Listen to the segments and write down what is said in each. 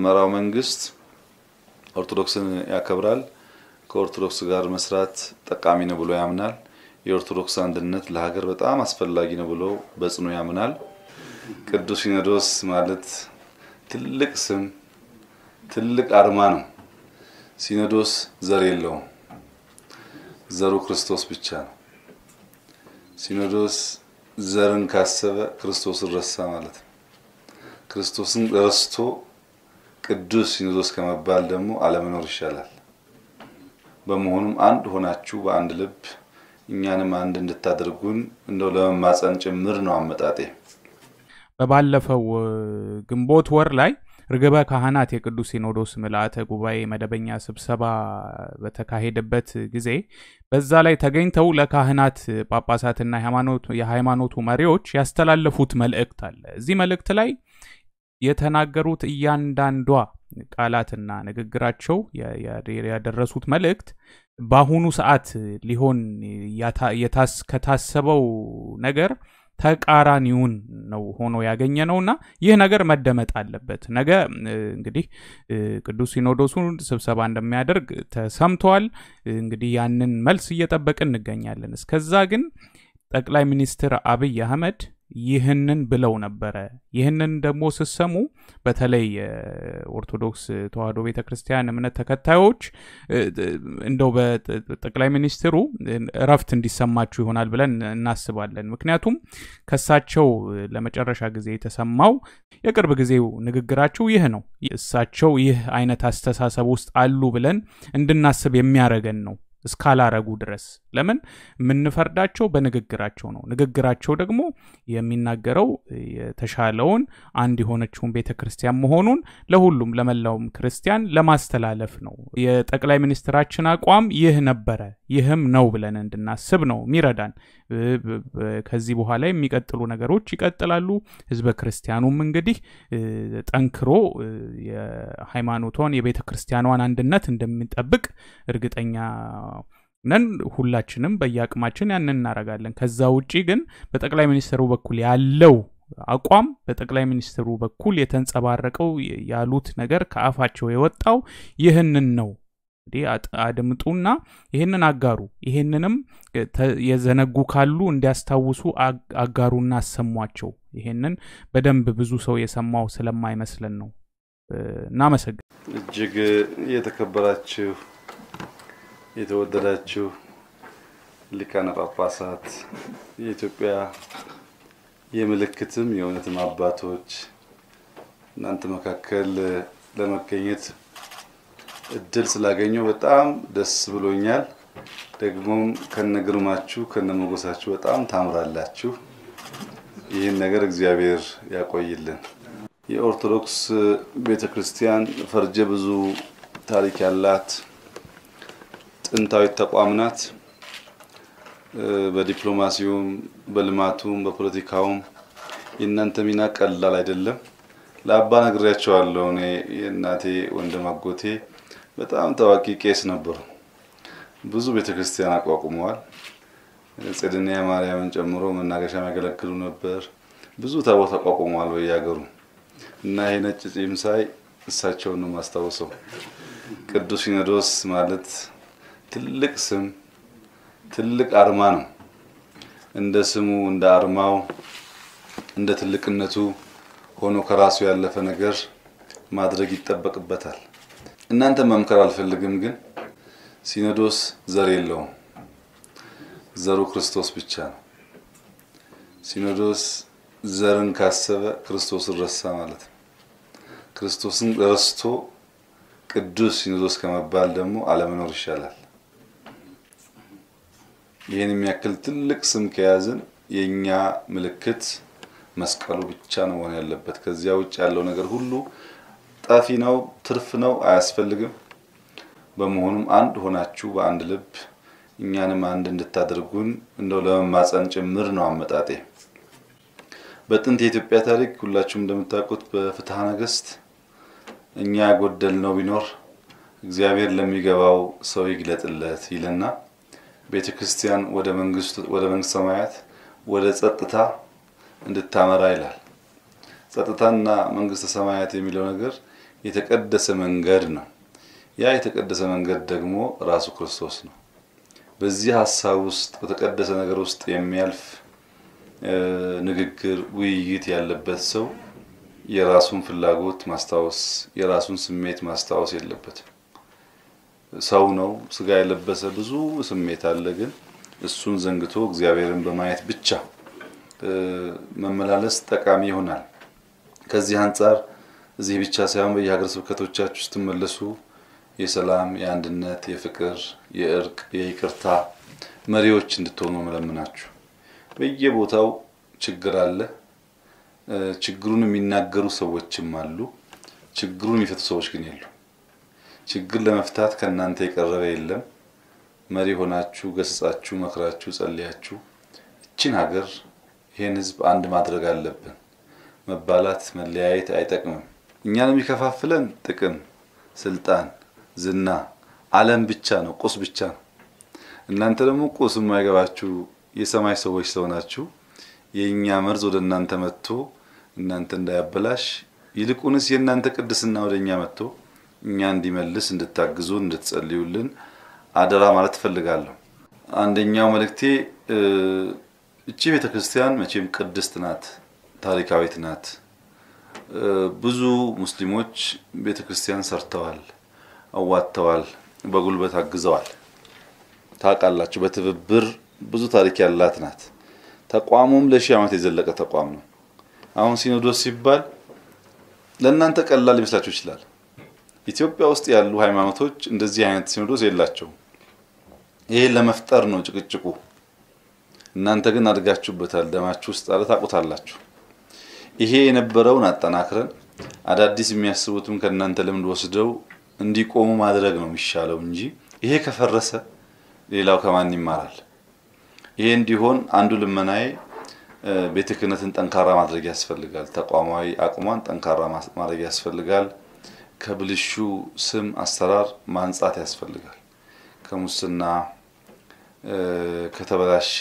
የሚመራው መንግስት ኦርቶዶክስን ያከብራል ከኦርቶዶክስ ጋር መስራት ጠቃሚ ነው ብሎ ያምናል የኦርቶዶክስ አንድነት ለሀገር በጣም አስፈላጊ ነው ብሎ በጽኑ ያምናል ቅዱስ ሲኖዶስ ማለት ትልቅ ስም ትልቅ አርማ ነው ሲኖዶስ ዘር የለውም ዘሩ ክርስቶስ ብቻ ነው ሲኖዶስ ዘርን ካሰበ ክርስቶስን ረሳ ማለት ነው ክርስቶስን ረስቶ ቅዱስ ሲኖዶስ ከመባል ደግሞ አለመኖር ይሻላል በመሆኑም አንድ ሆናችሁ በአንድ ልብ እኛንም አንድ እንድታደርጉን እንደው ለማማፀን ጭምር ነው አመጣጤ በባለፈው ግንቦት ወር ላይ ርግበ ካህናት የቅዱስ ሲኖዶስ ምልአተ ጉባኤ መደበኛ ስብሰባ በተካሄደበት ጊዜ በዛ ላይ ተገኝተው ለካህናት ጳጳሳትና የሃይማኖቱ መሪዎች ያስተላለፉት መልእክት አለ እዚህ መልእክት ላይ የተናገሩት እያንዳንዷ ቃላትና ንግግራቸው ያደረሱት መልእክት በአሁኑ ሰዓት ሊሆን ከታሰበው ነገር ተቃራኒውን ነው ሆኖ ያገኘነውና ይህ ነገር መደመጥ አለበት ነገ እንግዲህ ቅዱስ ሲኖዶሱን ስብሰባ እንደሚያደርግ ተሰምቷል እንግዲህ ያንን መልስ እየተጠበቅን እንገኛለን እስከዛ ግን ጠቅላይ ሚኒስትር አብይ አህመድ ይህንን ብለው ነበር ይህንን ደግሞ ሲሰሙ በተለይ ኦርቶዶክስ ተዋህዶ ቤተክርስቲያን እምነት ተከታዮች እንደው በጠቅላይ ሚኒስትሩ ረፍት እንዲሰማችሁ ይሆናል ብለን እናስባለን ምክንያቱም ከሳቸው ለመጨረሻ ጊዜ የተሰማው የቅርብ ጊዜው ንግግራቸው ይህ ነው እሳቸው ይህ አይነት አስተሳሰብ ውስጥ አሉ ብለን እንድናስብ የሚያረጋን ነው እስካላረጉ ድረስ ለምን ምንፈርዳቸው በንግግራቸው ነው ንግግራቸው ደግሞ የሚናገረው የተሻለውን አንድ የሆነችውን ቤተክርስቲያን መሆኑን ለሁሉም ለመላውም ክርስቲያን ለማስተላለፍ ነው የጠቅላይ ሚኒስትራችን አቋም ይህ ነበር ይህም ነው ብለን እንድናስብ ነው ሚረዳን ከዚህ በኋላ የሚቀጥሉ ነገሮች ይቀጥላሉ ህዝበ ክርስቲያኑም እንግዲህ ጠንክሮ የሃይማኖቷን የቤተክርስቲያኗን አንድነት እንደሚጠብቅ እርግጠኛ ነን ሁላችንም በያቅማችን ያንን እናረጋለን ከዛ ውጪ ግን በጠቅላይ ሚኒስትሩ በኩል ያለው አቋም በጠቅላይ ሚኒስትሩ በኩል የተንጸባረቀው ያሉት ነገር ከአፋቸው የወጣው ይህንን ነው አድምጡና ይሄንን አጋሩ ይሄንንም የዘነጉ ካሉ እንዲያስታውሱ አጋሩና አሰሟቸው ይሄንን በደንብ ብዙ ሰው የሰማው ስለማይመስለን ነው እናመሰግ እጅግ የተከበራችሁ የተወደዳችሁ ሊቃነ ጳጳሳት የኢትዮጵያ የምልክትም የእውነትም አባቶች እናንተ መካከል ለመገኘት እድል ስላገኘው በጣም ደስ ብሎኛል ደግሞም ከነግርማችሁ ከነመጎሳችሁ በጣም ታምራላችሁ ይህን ነገር እግዚአብሔር ያቆይልን የኦርቶዶክስ ቤተክርስቲያን ፈርጀ ብዙ ታሪክ ያላት ጥንታዊ ተቋም ናት በዲፕሎማሲውም በልማቱም በፖለቲካውም የእናንተ ሚና ቀላል አይደለም ለአባ ነግሬያቸዋለሁ እኔ የእናቴ ወንድም አጎቴ በጣም ታዋቂ ቄስ ነበሩ ብዙ ቤተክርስቲያን አቋቁመዋል ጽድንያ ማርያምን ጨምሮ መናገሻ ያገለግሉ ነበር ብዙ ታቦት አቋቁመዋል በያገሩ እና ይሄ ነጭ ጺም ሳይ እሳቸውን ነው ማስተዋወሰው ቅዱስ ሲኖዶስ ማለት ትልቅ ስም ትልቅ አርማ ነው እንደ ስሙ እንደ አርማው እንደ ትልቅነቱ ሆኖ ከራሱ ያለፈ ነገር ማድረግ ይተበቅበታል እናንተ መምከር አልፈልግም ግን ሲኖዶስ ዘር የለውም ዘሩ ክርስቶስ ብቻ ነው ሲኖዶስ ዘርን ካሰበ ክርስቶስን ረሳ ማለት ነው ክርስቶስን ረስቶ ቅዱስ ሲኖዶስ ከመባል ደግሞ አለመኖር ይሻላል ይሄን የሚያክል ትልቅ ስም ከያዘን የኛ ምልክት መስቀሉ ብቻ ነው ወን ያለበት ከዚያ ውጭ ያለው ነገር ሁሉ ጣፊ ነው ትርፍ ነው አያስፈልግም በመሆኑም አንድ ሆናችሁ በአንድ ልብ እኛንም አንድ እንድታደርጉን እንደው ለማማፀን ጭምር ነው አመጣጤ በጥንት የኢትዮጵያ ታሪክ ሁላችሁም እንደምታውቁት በፍትሐ ነገሥት እኛ ያጎደልነው ቢኖር እግዚአብሔር ለሚገባው ሰው ይግለጥለት ይለና ቤተክርስቲያን ወደ መንግስት ሰማያት ወደ ጸጥታ እንድታመራ ይላል ጸጥታና መንግስት ሰማያት የሚለው ነገር የተቀደሰ መንገድ ነው። ያ የተቀደሰ መንገድ ደግሞ ራሱ ክርስቶስ ነው። በዚህ ሐሳብ ውስጥ በተቀደሰ ነገር ውስጥ የሚያልፍ ንግግር ውይይት ያለበት ሰው የራሱን ፍላጎት ማስታወስ የራሱን ስሜት ማስታወስ የለበትም። ሰው ነው ስጋ የለበሰ ብዙ ስሜት አለ ግን እሱን ዘንግቶ እግዚአብሔርን በማየት ብቻ መመላለስ ጠቃሚ ይሆናል። ከዚህ አንፃር እዚህ ብቻ ሳይሆን በየሀገር ስብከቶቻችሁ ውስጥ ተመለሱ የሰላም የአንድነት የፍቅር የእርቅ የይቅርታ መሪዎች እንድትሆኑ መለምናችሁ። በየቦታው ችግር አለ። ችግሩን የሚናገሩ ሰዎችም አሉ። ችግሩን የሚፈቱ ሰዎች ግን የሉ። ችግር ለመፍታት ከናንተ የቀረበ የለም። መሪ ሆናችሁ ገስጻችሁ መክራችሁ ጸልያችሁ እቺን ሀገር ይሄን ህዝብ አንድ ማድረግ አለብን። መባላት መለያየት አይጠቅምም። እኛን የሚከፋፍለን ጥቅም ስልጣን ዝና ዓለም ብቻ ነው ቁስ ብቻ ነው። እናንተ ደግሞ ቁስ የማይገባችሁ የሰማይ ሰዎች ስለሆናችሁ የኛ መርዝ ወደ እናንተ መጥቶ እናንተ እንዳያበላሽ ይልቁንስ የእናንተ ቅድስና ወደኛ መጥቶ እኛ እንዲመልስ እንድታግዙ እንድትጸልዩልን አደራ ማለት ፈልጋለሁ። አንደኛው መልእክቴ እቺ ቤተክርስቲያን መቼም ቅድስት ናት ታሪካዊት ናት። ብዙ ሙስሊሞች ቤተክርስቲያን ሰርተዋል አዋጥተዋል በጉልበት አግዘዋል። ታቃላችሁ በትብብር ብዙ ታሪክ ያላት ናት። ተቋሙም ለሺህ ዓመት የዘለቀ ተቋም ነው። አሁን ሲኖዶስ ሲባል ለእናንተ ቀላል ሊመስላችሁ ይችላል። ኢትዮጵያ ውስጥ ያሉ ሃይማኖቶች እንደዚህ አይነት ሲኖዶስ የላቸውም። ይሄ ለመፍጠር ነው ጭቅጭቁ። እናንተ ግን አድጋችሁበታል ደማችሁ ውስጥ አለ ታቆታላችሁ። ይሄ የነበረውን አጠናክረን አዳዲስ የሚያስቡትም ከናንተ ልምድ ወስደው እንዲቆሙ ማድረግ ነው የሚሻለው እንጂ ይሄ ከፈረሰ ሌላው ከማን ይማራል? ይሄ እንዲሆን አንዱ ልመናዬ ቤተክህነትን ጠንካራ ማድረግ ያስፈልጋል። ተቋማዊ አቅሟን ጠንካራ ማድረግ ያስፈልጋል። ከብልሹ ስም አሰራር ማንጻት ያስፈልጋል። ከሙስና ከተበላሸ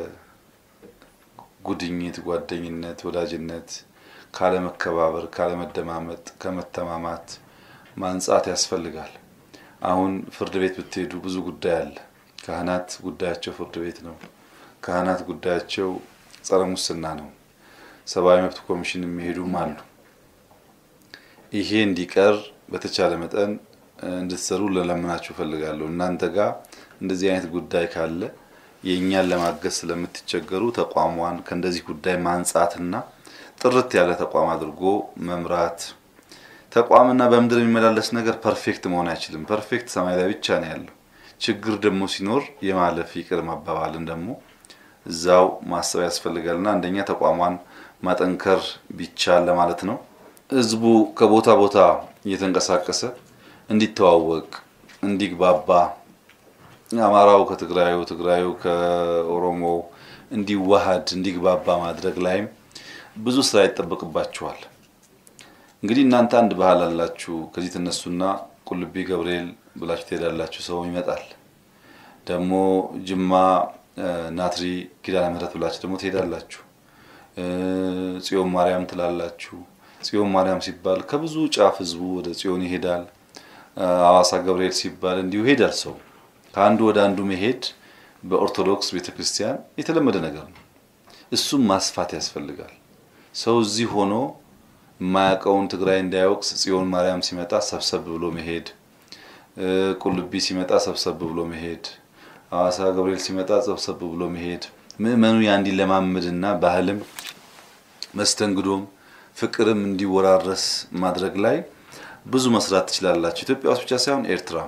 ጉድኝት ጓደኝነት ወዳጅነት ካለ መከባበር ካለ መደማመጥ ከመተማማት ማንጻት ያስፈልጋል። አሁን ፍርድ ቤት ብትሄዱ ብዙ ጉዳይ አለ። ካህናት ጉዳያቸው ፍርድ ቤት ነው። ካህናት ጉዳያቸው ጸረ ሙስና ነው። ሰብአዊ መብት ኮሚሽን የሚሄዱም አሉ። ይሄ እንዲቀር በተቻለ መጠን እንድትሰሩ ለለምናችሁ ፈልጋለሁ። እናንተ ጋር እንደዚህ አይነት ጉዳይ ካለ የኛን ለማገዝ ስለምትቸገሩ ተቋሟን ከእንደዚህ ጉዳይ ማንጻትና ጥርት ያለ ተቋም አድርጎ መምራት። ተቋምና በመድር የሚመላለስ ነገር ፐርፌክት መሆን አይችልም። ፐርፌክት ሰማይ ላይ ብቻ ነው ያለው። ችግር ደግሞ ሲኖር የማለፍ ይቅር መባባልን ደግሞ እዛው ማሰብ ያስፈልጋልና አንደኛ ተቋሟን ማጠንከር ቢቻል ለማለት ነው። ህዝቡ ከቦታ ቦታ እየተንቀሳቀሰ እንዲተዋወቅ እንዲግባባ አማራው ከትግራዩ ትግራዩ ከኦሮሞ እንዲዋሃድ እንዲግባባ ማድረግ ላይ ብዙ ስራ ይጠበቅባችኋል። እንግዲህ እናንተ አንድ ባህል አላችሁ። ከዚህ ተነሱና ቁልቢ ገብርኤል ብላችሁ ትሄዳላችሁ ሰው ይመጣል። ደግሞ ጅማ ናትሪ ኪዳነ ምህረት ብላችሁ ደግሞ ትሄዳላችሁ። ጽዮን ማርያም ትላላችሁ። ጽዮን ማርያም ሲባል ከብዙ ጫፍ ህዝቡ ወደ ጽዮን ይሄዳል። አዋሳ ገብርኤል ሲባል እንዲሁ ይሄዳል ሰው። ከአንዱ ወደ አንዱ መሄድ በኦርቶዶክስ ቤተክርስቲያን የተለመደ ነገር ነው። እሱም ማስፋት ያስፈልጋል። ሰው እዚህ ሆኖ ማያቀውን ትግራይ እንዳይወቅስ ጽዮን ማርያም ሲመጣ ሰብሰብ ብሎ መሄድ፣ ቁልቢ ሲመጣ ሰብሰብ ብሎ መሄድ፣ አዋሳ ገብርኤል ሲመጣ ሰብሰብ ብሎ መሄድ ምእመኑ ያንዲ ለማመድና ባህልም መስተንግዶም ፍቅርም እንዲወራረስ ማድረግ ላይ ብዙ መስራት ትችላላችሁ። ኢትዮጵያ ውስጥ ብቻ ሳይሆን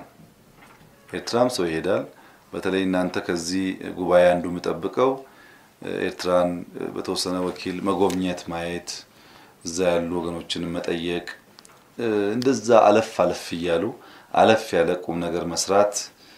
ኤርትራም ሰው ይሄዳል። በተለይ እናንተ ከዚህ ጉባኤ አንዱ መጠብቀው ኤርትራን በተወሰነ ወኪል መጎብኘት ማየት እዛ ያሉ ወገኖችን መጠየቅ እንደዛ አለፍ ይያሉ አለፍ ያለ ቁም ነገር መስራት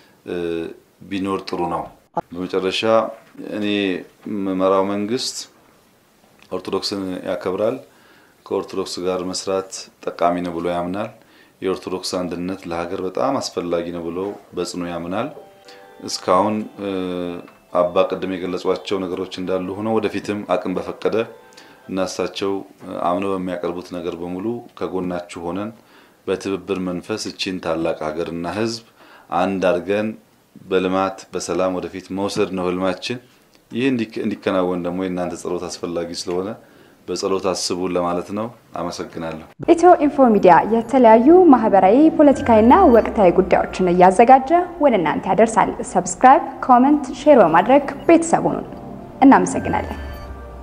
ቢኖር ጥሩ ነው። በመጨረሻ እኔ መመራው መንግስት ኦርቶዶክስን ያከብራል። ከኦርቶዶክስ ጋር መስራት ጠቃሚ ነው ብሎ ያምናል። የኦርቶዶክስ አንድነት ለሀገር በጣም አስፈላጊ ነው ብሎ በጽኑ ያምናል። እስካሁን አባ ቀደም የገለጿቸው ነገሮች እንዳሉ ሆኖ ወደፊትም አቅም በፈቀደ እናሳቸው አምነው በሚያቀርቡት ነገር በሙሉ ከጎናችሁ ሆነን በትብብር መንፈስ እቺን ታላቅ ሀገርና ህዝብ አንድ አድርገን በልማት በሰላም ወደፊት መውሰድ ነው ህልማችን። ይህ እንዲከናወን ደግሞ የእናንተ ጸሎት አስፈላጊ ስለሆነ በጸሎት አስቡን ለማለት ነው። አመሰግናለሁ። ኢትዮኢንፎ ሚዲያ የተለያዩ ማህበራዊ፣ ፖለቲካዊና ወቅታዊ ጉዳዮችን እያዘጋጀ ወደ እናንተ ያደርሳል። ሰብስክራይብ፣ ኮሜንት፣ ሼር በማድረግ ቤተሰቡን እናመሰግናለን።